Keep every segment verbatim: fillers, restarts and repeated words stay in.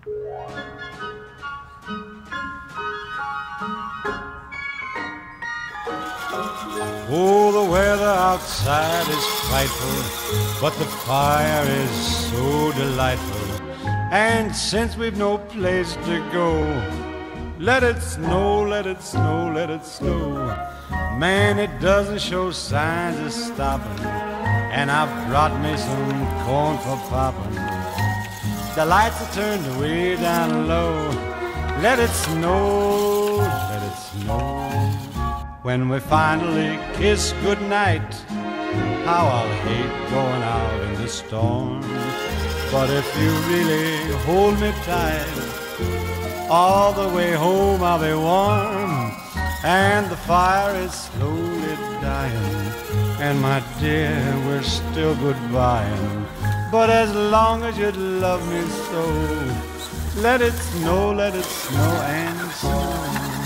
Oh, the weather outside is frightful, but the fire is so delightful. And since we've no place to go, let it snow, let it snow, let it snow. Man, it doesn't show signs of stopping, and I've brought me some corn for popping. The lights are turned way down low. Let it snow, let it snow. When we finally kiss goodnight, how I'll hate going out in the storm. But if you really hold me tight, all the way home I'll be warm. And the fire is slowly dying, and my dear, we're still goodbying. But as long as you love me so, let it snow, let it snow and snow.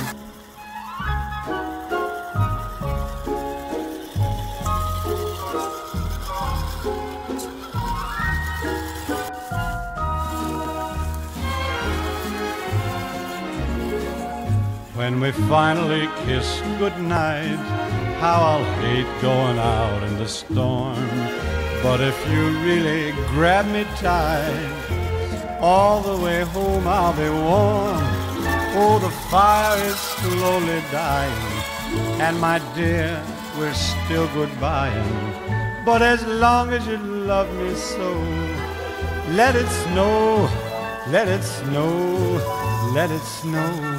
When we finally kiss goodnight, how I'll hate going out in the storm. But if you really grab me tight, all the way home I'll be warm. Oh, the fire is slowly dying, and my dear, we're still goodbying. But as long as you love me so, let it snow, let it snow, let it snow.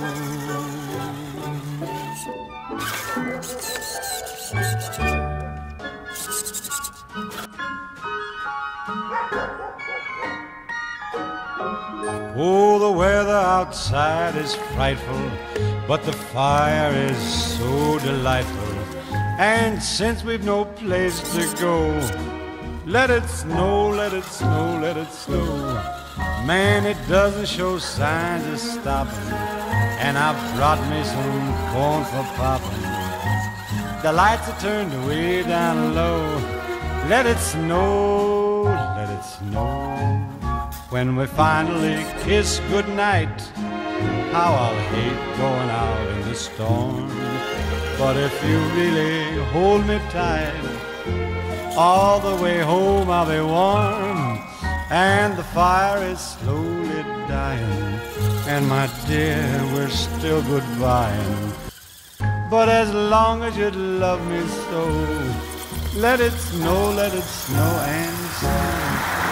Oh, the weather outside is frightful, but the fire is so delightful. And since we've no place to go, let it snow, let it snow, let it snow. Man, it doesn't show signs of stopping, and I've brought me some corn for popping. The lights are turned way down low. Let it snow, let it snow. When we finally kiss goodnight, how I'll hate going out in the storm. But if you really hold me tight, all the way home I'll be warm. And the fire is slowly dying, and my dear, we're still goodbying. But as long as you love me so, let it snow, let it snow and snow.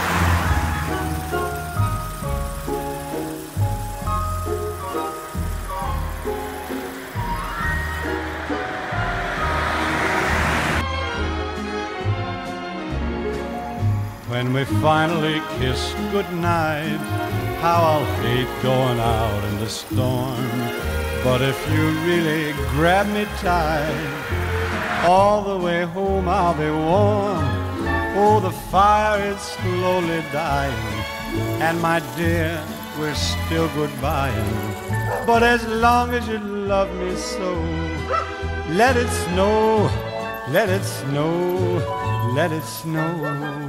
When we finally kiss goodnight, how I'll hate going out in the storm. But if you really grab me tight, all the way home I'll be warm. Oh, the fire is slowly dying, and my dear, we're still goodbying. But as long as you love me so, let it snow, let it snow, let it snow.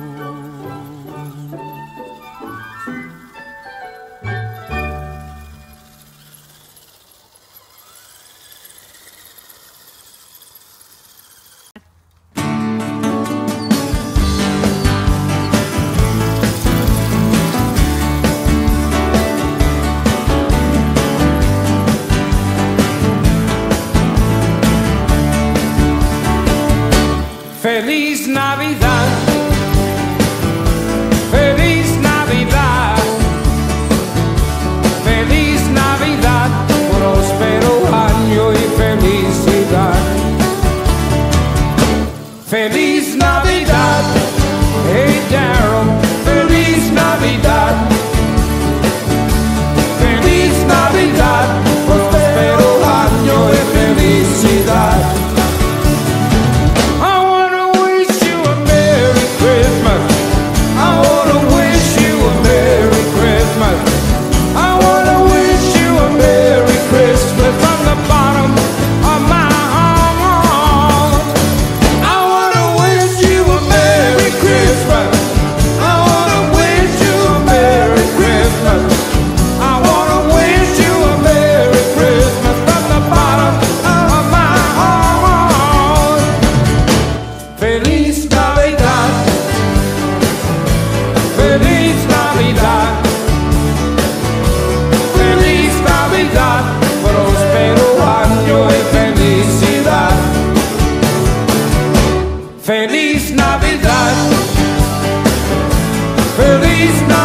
Feliz Navidad, Feliz Navidad, Feliz Navidad, próspero año y felicidad. Feliz Navidad, hey Daryl, Feliz Navidad, Feliz Navidad, próspero año y felicidad. I wanna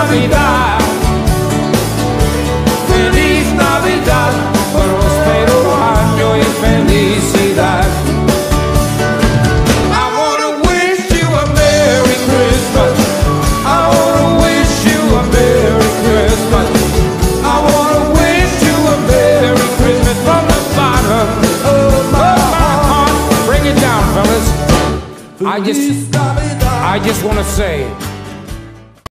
Navidad. Feliz Navidad, próspero año y felicidad. I wanna wish you a Merry Christmas. I wanna wish you a Merry Christmas. I wanna wish you a Merry Christmas from the bottom of my heart. Bring it down, fellas. I just, I just wanna say